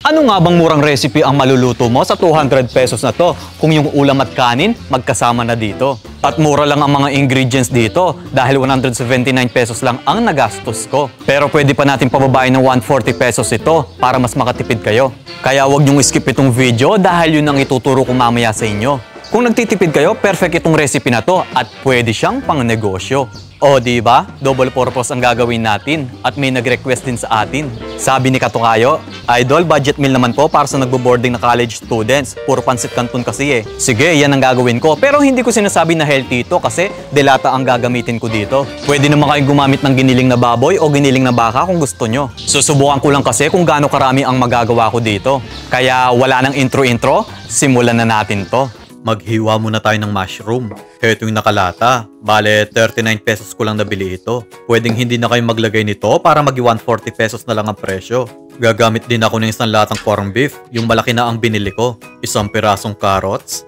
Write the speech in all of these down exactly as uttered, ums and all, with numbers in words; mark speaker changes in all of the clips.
Speaker 1: Ano nga bang murang recipe ang maluluto mo sa two hundred pesos na to kung yung ulam at kanin magkasama na dito? At mura lang ang mga ingredients dito dahil one hundred seventy-nine pesos lang ang nagastos ko. Pero pwede pa natin pababain ng one hundred forty pesos ito para mas makatipid kayo. Kaya huwag niyong skip itong video dahil yun ang ituturo ko mamaya sa inyo. Kung nagtitipid kayo, perfect itong recipe na to at pwede siyang pang negosyo. O di ba? Double purpose ang gagawin natin at may nag-request din sa atin. Sabi ni Katukayo, Idol, budget meal naman po para sa nagbo-boarding na college students. Puro pansit canton kasi eh. Sige, yan ang gagawin ko. Pero hindi ko sinasabi na healthy ito kasi delata ang gagamitin ko dito. Pwede naman kayong gumamit ng giniling na baboy o giniling na baka kung gusto nyo. Susubukan ko lang kasi kung gaano karami ang magagawa ko dito. Kaya wala nang intro-intro, simulan na natin to. Maghiwa muna tayo ng mushroom. Ito yung nakalata. Bale, thirty-nine pesos ko lang nabili ito. Pwedeng hindi na kayo maglagay nito para mag one hundred forty pesos na lang ang presyo. Gagamit din ako ng isang latang corned beef. Yung malaki na ang binili ko. Isang pirasong carrots.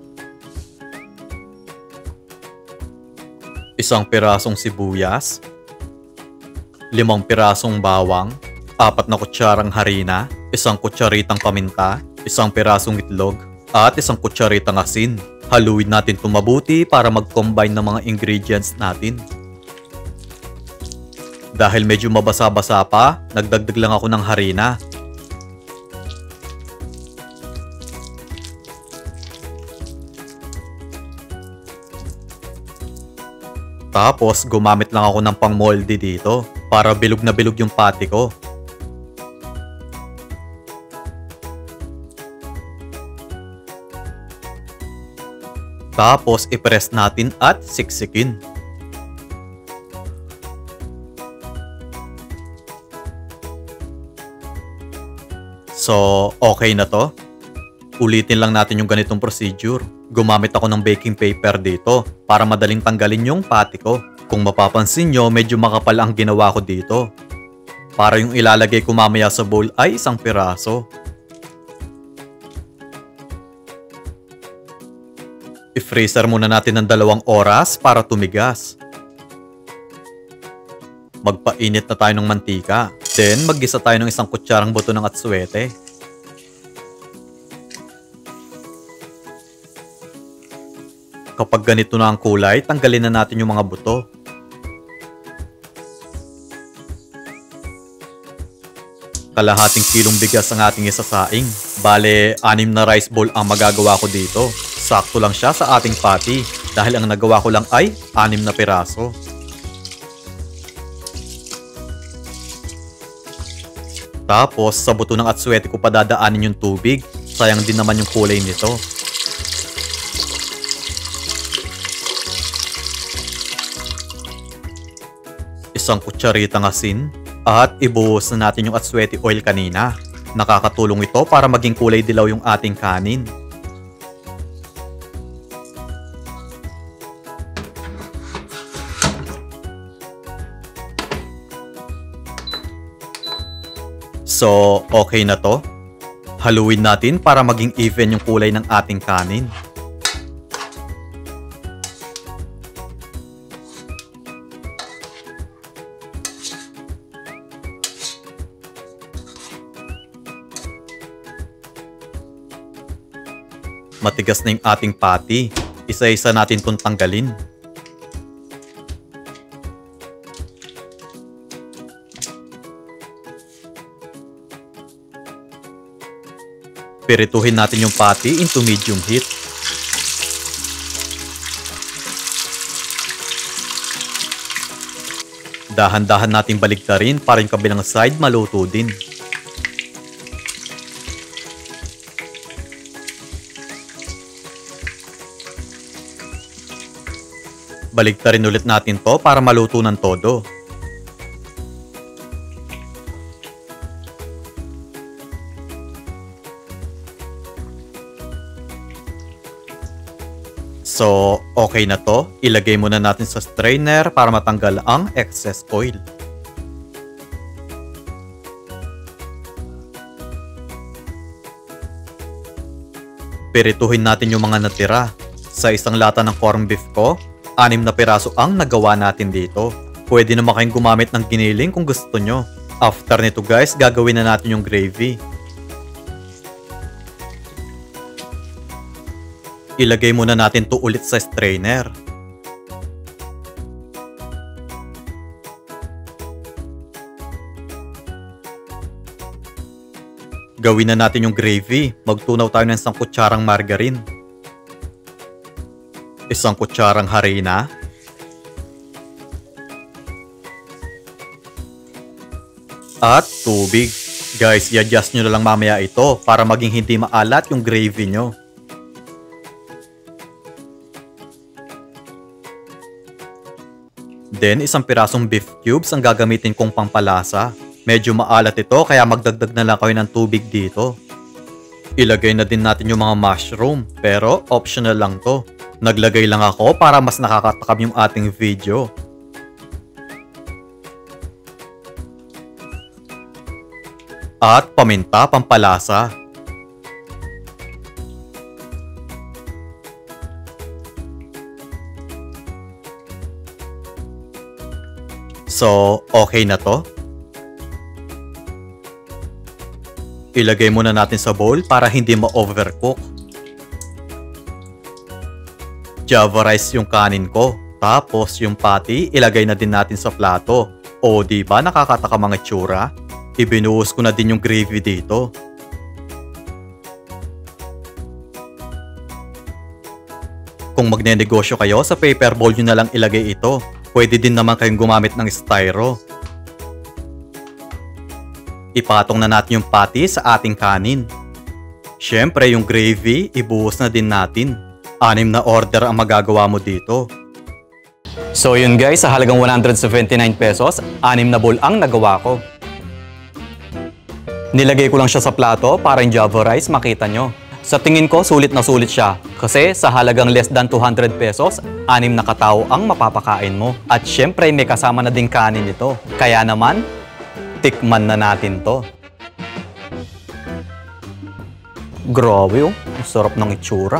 Speaker 1: Isang pirasong sibuyas. Limang pirasong bawang. Apat na kutsarang harina. Isang kutsaritang paminta. Isang pirasong itlog. At isang kutsaritang asin. Haluin natin ito mabuti para mag-combine ng mga ingredients natin. Dahil medyo mabasa-basa pa, nagdagdag lang ako ng harina. Tapos gumamit lang ako ng pang-moldy dito para bilog na bilog yung patty ko. Tapos i-press natin at siksikin. So, okay na to. Ulitin lang natin yung ganitong procedure. Gumamit ako ng baking paper dito para madaling tanggalin yung patty ko. Kung mapapansin nyo, medyo makapal ang ginawa ko dito. Para yung ilalagay ko mamaya sa bowl ay isang piraso. I-freezer muna natin ng dalawang oras para tumigas. Magpainit na tayo ng mantika. Then, maggisa tayo ng isang kutsarang buto ng atsuete. Kapag ganito na ang kulay, tanggalin na natin yung mga buto. Kalahating kilong bigas ang ating isasaing. Bale, anim na rice bowl ang magagawa ko dito. Sakto lang siya sa ating patty dahil ang nagawa ko lang ay anim na piraso. Tapos sa buto ng atsuete ko padadaanin yung tubig. Sayang din naman yung kulay nito. Isang kutsaritang asin at ibuhos na natin yung atsuete oil kanina. Nakakatulong ito para maging kulay dilaw yung ating kanin. So, okay na to. Haluin natin para maging even yung kulay ng ating kanin. Matigas na yung ating patty. Isa-isa natin itong tanggalin. Pirituhin natin yung patty into medium heat. Dahan-dahan natin baligtarin para yung kabilang side maluto din. Baligtarin ulit natin to para maluto ng todo. So, okay na to. Ilagay muna natin sa strainer para matanggal ang excess oil. Pirituhin natin yung mga natira. Sa isang lata ng corned beef ko, anim na piraso ang nagawa natin dito. Pwede naman kayong gumamit ng giniling kung gusto nyo. After nito guys, gagawin na natin yung gravy. Ilagay muna natin to ulit sa strainer. Gawin na natin yung gravy. Magtunaw tayo ng isang kutsarang margarine. Isang kutsarang harina. At tubig. Guys, i-adjust nyo na lang mamaya ito para maging hindi maalat yung gravy nyo. Then, isang pirasong beef cubes ang gagamitin kong pampalasa. Medyo maalat ito kaya magdagdag na lang kayo ng tubig dito. Ilagay na din natin yung mga mushroom pero optional lang to. Naglagay lang ako para mas nakakatakam yung ating video. At paminta pampalasa. So, okay na to. Ilagay muna natin sa bowl para hindi ma-overcook. Java rice yung kanin ko. Tapos yung patty, ilagay na din natin sa plato. O diba nakakataka mga tsura? Ibinuhos ko na din yung gravy dito. Kung magnenegosyo kayo, sa paper bowl nyo na lang ilagay ito. Pwede din naman kayong gumamit ng styro. Ipatong na natin yung patty sa ating kanin. Siyempre, yung gravy, ibuhos na din natin. Anim na order ang magagawa mo dito. So yun guys, sa halagang one hundred seventy-nine pesos, anim na bowl ang nagawa ko. Nilagay ko lang siya sa plato para yung Java rice makita nyo. Sa tingin ko, sulit na sulit siya. Kasi sa halagang less than two hundred pesos, anim na katao ang mapapakain mo. At syempre, may kasama na din kanin ito. Kaya naman, tikman na natin to. Grabe oh, sarap ng itsura.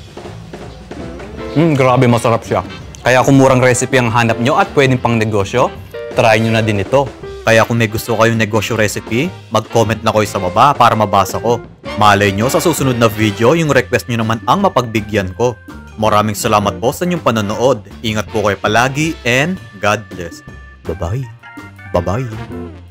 Speaker 1: Hmm, grabe masarap siya. Kaya kung murang recipe ang hanap nyo at pwedeng pang negosyo, try nyo na din ito. Kaya kung may gusto kayong negosyo recipe, mag-comment na kayo sa baba para mabasa ko. Malay nyo sa susunod na video, yung request nyo naman ang mapagbigyan ko. Maraming salamat po sa inyong panonood. Ingat po kayo palagi and God bless. Bye-bye. Bye-bye.